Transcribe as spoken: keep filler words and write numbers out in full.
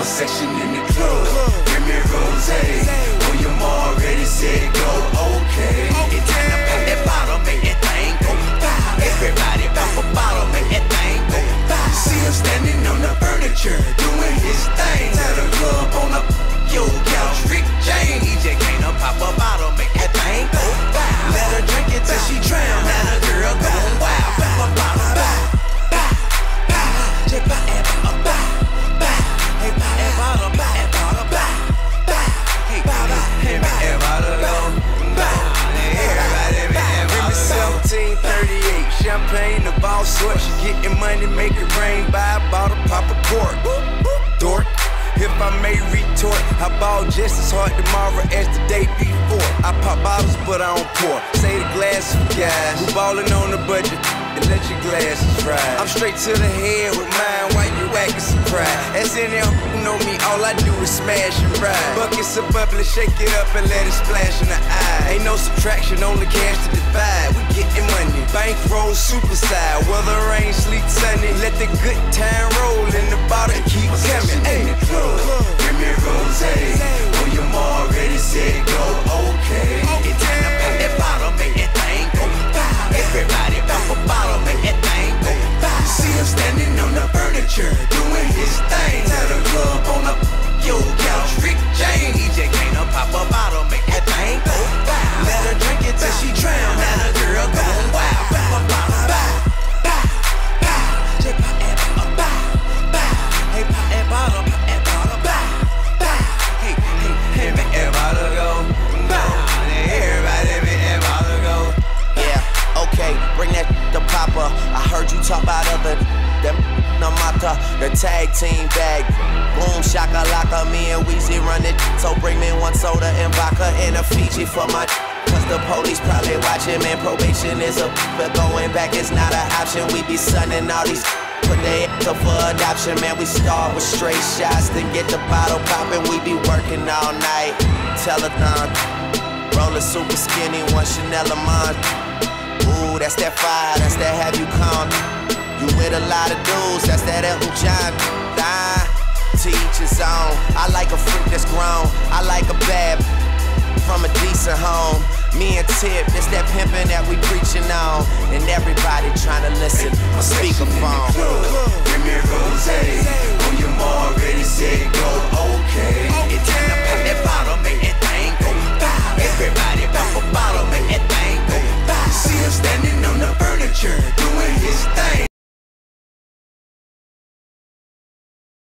my section in the club. Give me rose. William already said go, okay. It's time to pop that bottle, make that thing go pow. Everybody pop a bottle, make that thing go pow. See him standing on the furniture, doing his thing. Tell the club on the yo couch, Rick James. He just came to pop a bottle, make that thing go pow. Let her drink it till she drown. Now the girl going wild. Pop a bottle, pow, pow, pow. Just pop that bottle, pow, pow. Hey, pop that bottle, pop that bottle, pow, pow. Hey, pop that bottle, go, pow. Everybody make that bottle go. seventeen thirty-eight, champagne, the ball sort. She getting money, make it rain. Buy a bottle, pop a cork. Dork. If I may retort, I ball just as hard tomorrow as the day before. I pop bottles, but I don't pour. Say the glass for guys who ballin' on the budget and let your glasses ride. I'm straight to the head with mine, why you acting surprised? As in them who know me, all I do is smash and ride. Buckets of bubbly, shake it up and let it splash in the eye. Ain't no subtraction, only cash to divide. We getting money, bankroll superside. Weather, rain, sleet, sunny. Let the good time roll in the bottle and keep coming. In the club, give me rose. William already said go, okay. It's time to pop that bottle, make that thing go pow. Everybody pop a bottle, make that thing go pow. See him standing on the furniture, doing his thing. Tell the club on the yo couch, Rick James. He just came to pop a bottle, make that thing go pow. Let her drink it till she drown. Now the girl going wild. Pop a bottle, pow, pow, pow. Just pop that bottle, pow, pow. Hey, pop that bottle, pop that bottle, pow, pow. Hey, hey, hey, make that bottle go, pow. Everybody make that bottle go. Yeah, okay, bring that to Papa. I heard you talk about other them no matter. The tag team bag. Boom, shaka laka, me and Weezy run it. So bring me one soda and vodka and a Fiji for my. Cause the police probably watching, man. Probation is a but going back is not an option. We be sunning all these. Put their ass up for adoption, man. We start with straight shots, then get the bottle poppin'. We be working all night. Telethon, rollin' super skinny, one Chanel a month. Ooh, that's that fire, that's that have you come. You with a lot of dudes, that's that Elton John. Nah, to each his own. I like a freak that's grown. I like a bad from a decent home. Me and Tip, it's that pimpin' that we preachin' on. And everybody tryna listen, a speakerphone. Give me rose.